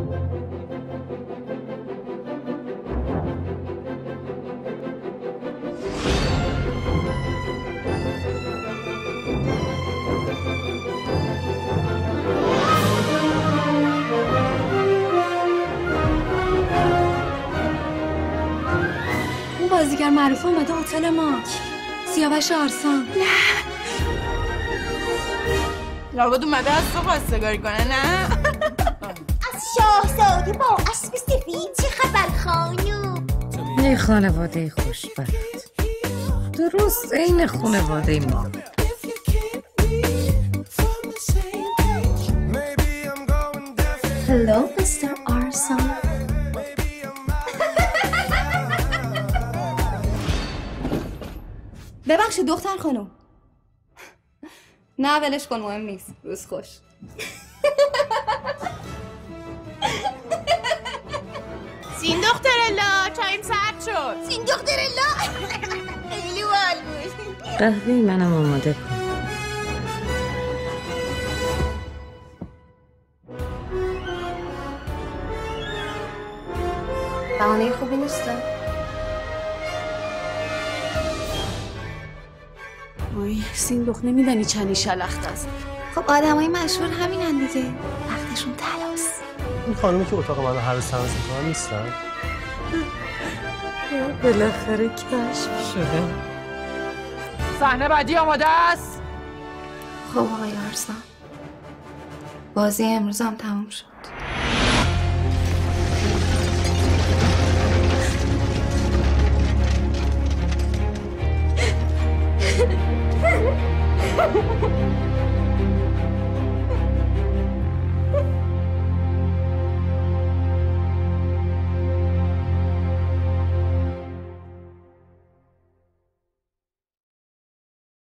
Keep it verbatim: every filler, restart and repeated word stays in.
بازیگر معروف اومده هتل ما. سیاوش آرسان. نه لابد اومده از تو خواستگاری کنه نه؟ از شاهزاده با اسب سفید چه خبر خانوم؟ ای خانواده خوشبخت، درست این خانواده ما. Hello, mister آرسان. ببخشید دختر خانم. نه ولش کن، مهم نیست. روز خوش. سین دختر الا چایم سرد شد. سین دختر الا خیلی وال بود. قهوه منم آماده کن. بهانه خوبی نیسته؟ وای سین دخت نمیدنی چنی شلخت است. خب آدمای مشهور همینن دیگه، وقتشون تلاست. این خانومی که اتاق منو هر روز تمیز میکنن نیستن؟ بالاخره کشف شده. صحنه بعدی آماده است. خب آقای آرسان، بازی امروز هم تموم شد.